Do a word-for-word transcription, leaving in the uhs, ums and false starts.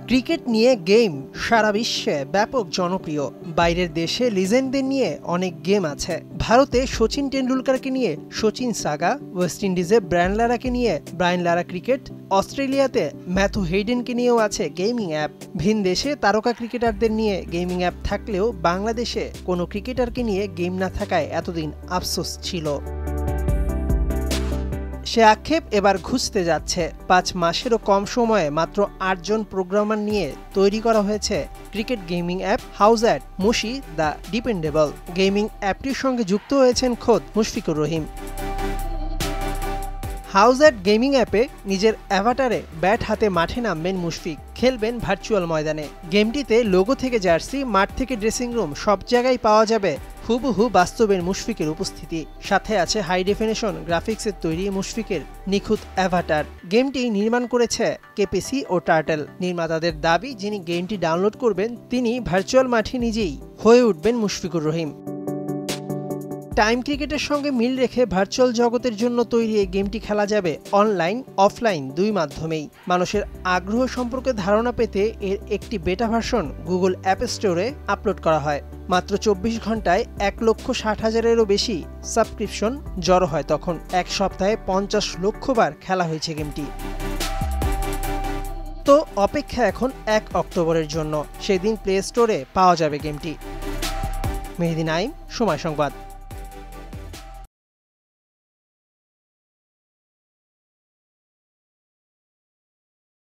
Cricket নিয়ে game সারা বিশ্বে ব্যাপক জনপ্রিয়। বাইরের দেশে লিজেন্ডদের নিয়ে অনেক গেম আছে। ভারতে সচিন টেন্ডুলকারকে নিয়ে সচিন সাগা, ওয়েস্ট ইন্ডিজে ব্রায়ান লারাকে নিয়ে ব্রায়ান লারা ক্রিকেট, অস্ট্রেলিয়াতে ম্যাথু হেইডেনকে নিয়েও আছে গেমিং অ্যাপ। ভিন দেশে তারকা ক্রিকেটারদের নিয়ে গেমিং অ্যাপ থাকলেও বাংলাদেশে কোনো ক্রিকেটারকে নিয়ে গেম না থাকায় এতদিন আফসোস ছিল। সে আক্ষেপ এবার ঘুচতে যাচ্ছে। পাঁচ মাসেরও কম সময়ে মাত্র আটজন প্রোগ্রামার নিয়ে তৈরি করা হয়েছে cricket gaming app Howzat Mushi the dependable. Gaming অ্যাপটির সঙ্গে যুক্ত হয়েছেন খোদ মুশফিকুর রহিম। হাউজঅ্যাট গেমিং অ্যাপে নিজের অ্যাভাটারে ব্যাট হাতে মাঠে নামবেন মুশফিক, খেলবেন ভার্চুয়াল ময়দানে। গেমটিতে লোগো থেকে জার্সি, মাঠ থেকে ড্রেসিং রুম সব জায়গায় পাওয়া যাবে হুবহু বাস্তবের মুশফিকের উপস্থিতি। সাথে আছে হাই ডেফিনেশন গ্রাফিক্সের তৈরি মুশফিকের নিখুঁত অ্যাভাটার। গেমটি নির্মাণ করেছে কেপিসি ও টার্টেল। নির্মাতাদের দাবি, যিনি গেমটি ডাউনলোড করবেন তিনি ভার্চুয়াল মাঠে নিজেই হয়ে উঠবেন মুশফিকুর রহিম। টাইম ক্রিকেটের সঙ্গে মিল রেখে ভার্চুয়াল জগতের জন্য তৈরি এই গেমটি খেলা যাবে অনলাইন অফলাইন দুই মাধ্যমেই। মানুষের আগ্রহ সম্পর্কে ধারণা পেতে এর একটি বেটা ভার্সন গুগল অ্যাপ স্টোরে আপলোড করা হয়। মাত্র চব্বিশ ঘন্টায় এক লক্ষ ষাট হাজারেরও বেশি সাবস্ক্রিপশন জড়ো হয়। তখন এক সপ্তাহে পঞ্চাশ লক্ষ বার খেলা হয়েছে গেমটি। তো অপেক্ষা এখন এক অক্টোবরের জন্য, সেদিন প্লে স্টোরে পাওয়া যাবে গেমটি। মেহেদী নাইম, সময় সংবাদ।